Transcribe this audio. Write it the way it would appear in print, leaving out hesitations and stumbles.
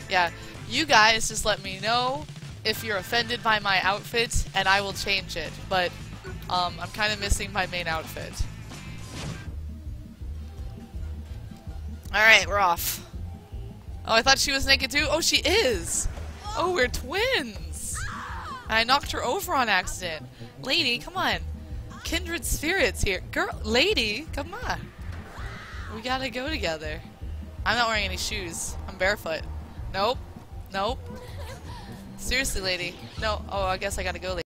Yeah, you guys just let me know if you're offended by my outfit, and I will change it. But, I'm kind of missing my main outfit. Alright, we're off. Oh, I thought she was naked too? Oh, she is! Oh, we're twins! I knocked her over on accident. Lady, come on. Kindred spirits here. Girl, lady, come on. We gotta go together. I'm not wearing any shoes. I'm barefoot. Nope. Nope. Seriously, lady. No. Oh, I guess I gotta go, lady.